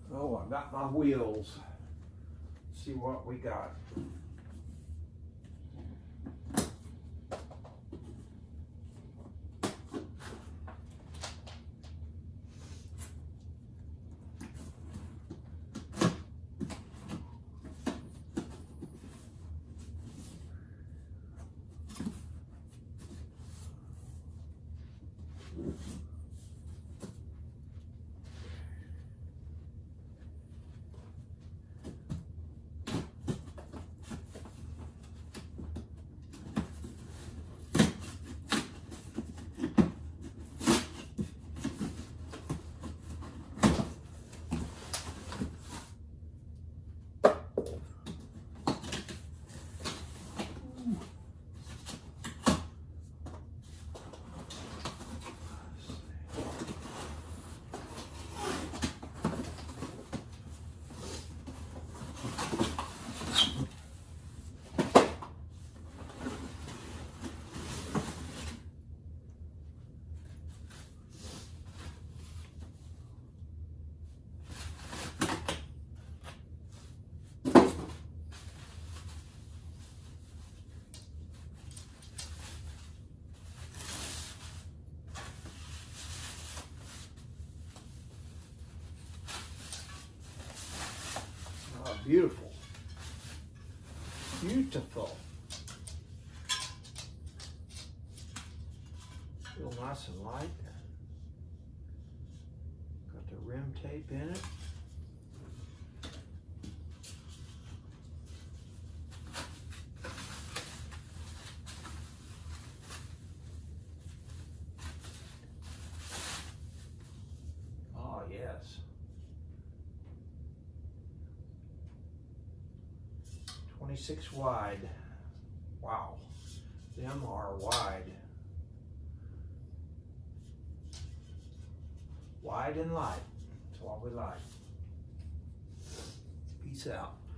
Oh, I got my wheels. Let's see what we got. Beautiful. Beautiful. Feel nice and light. Got the rim tape in it. Oh, yes. 26 wide. Wow, them are wide. Wide and light. That's what we like. Peace out.